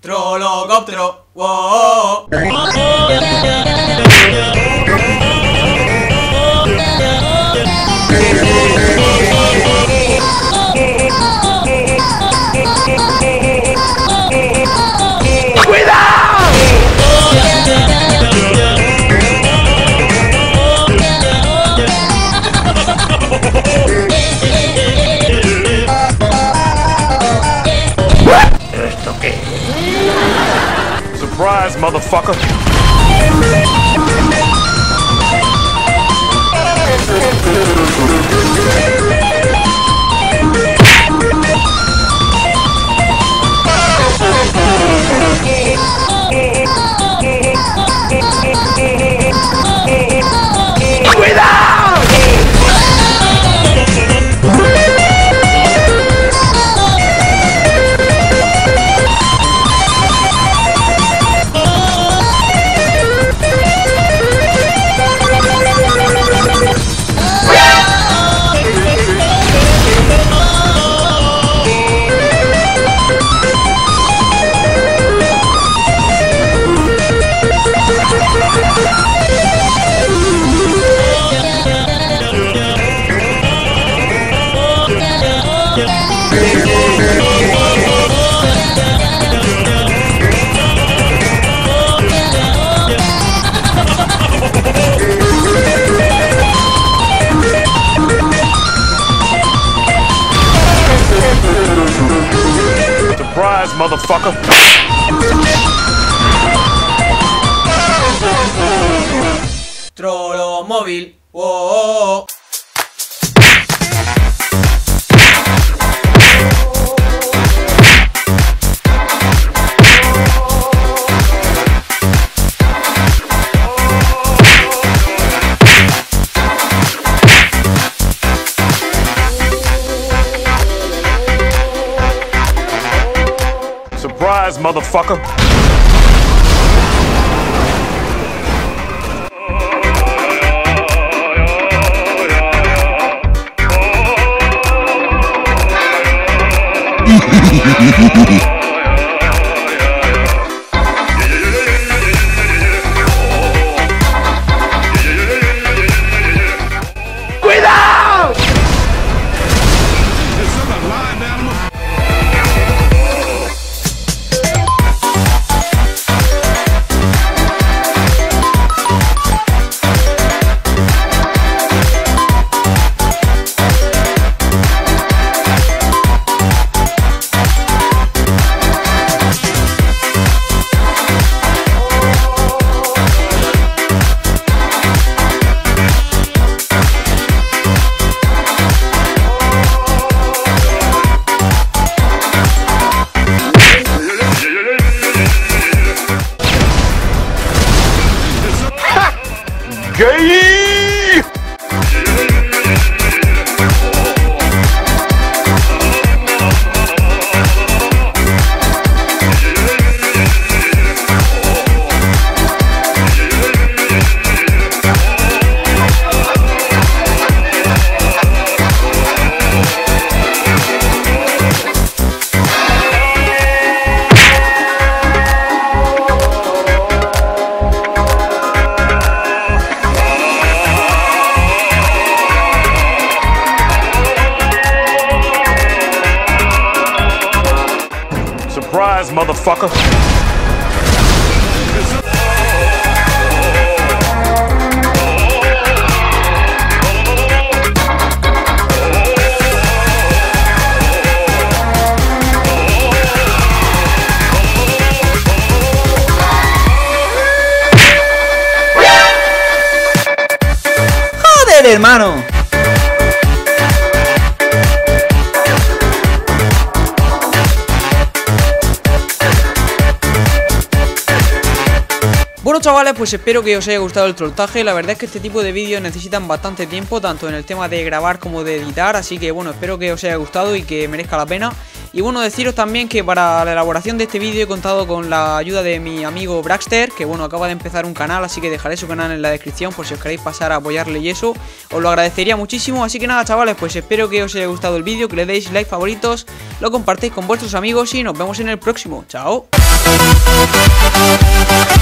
Trollcoptero, wow. Surprise, motherfucker. Surprise, motherfucker. Trollmovil, wow. Surprise, motherfucker. ¡Cuidado! Gay! Surprise, motherfucker. Joder, hermano. Bueno, chavales, pues espero que os haya gustado el trolltaje. La verdad es que este tipo de vídeos necesitan bastante tiempo, tanto en el tema de grabar como de editar. Así que bueno, espero que os haya gustado y que merezca la pena. Y bueno, deciros también que para la elaboración de este vídeo he contado con la ayuda de mi amigo Braxter, que bueno, acaba de empezar un canal, así que dejaré su canal en la descripción por si os queréis pasar a apoyarle y eso, os lo agradecería muchísimo. Así que nada, chavales, pues espero que os haya gustado el vídeo, que le deis like, favoritos, lo compartáis con vuestros amigos y nos vemos en el próximo. ¡Chao!